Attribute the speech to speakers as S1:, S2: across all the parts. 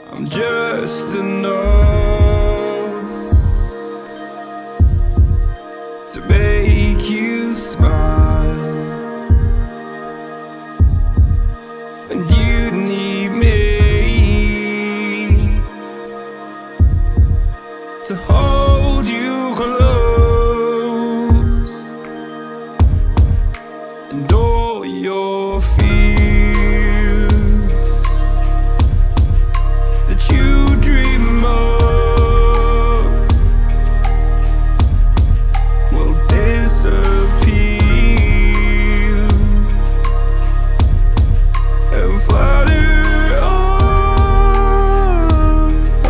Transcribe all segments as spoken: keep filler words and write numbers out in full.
S1: I'm just enough to make you smile, and you need me to hold you close, and all your fears that you dream of will disappear and flutter on.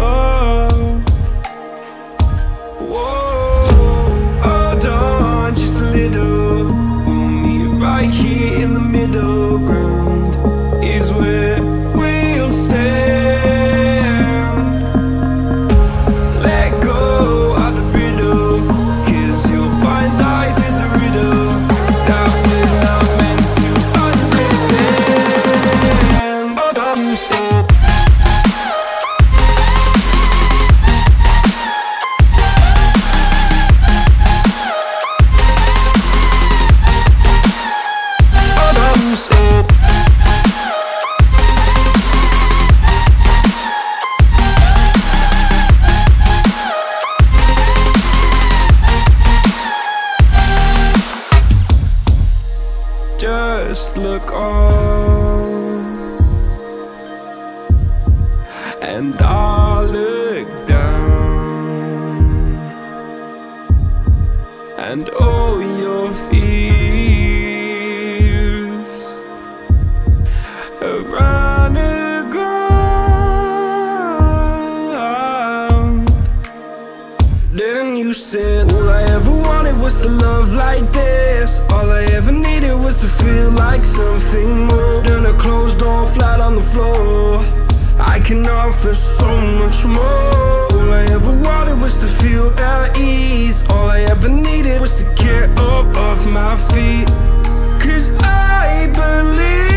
S1: Whoa, hold on just a little. We'll meet right here in the middle ground is where we'll stand. Just look on, and I'll look down, and all your fears have run aground. Then you said, all I ever wanted was to love like this. All I ever needed was to feel like something more than a closed door flat on the floor. I can offer so much more. All I ever wanted was to feel at ease. All I ever needed was to get up off my feet. 'Cause I believe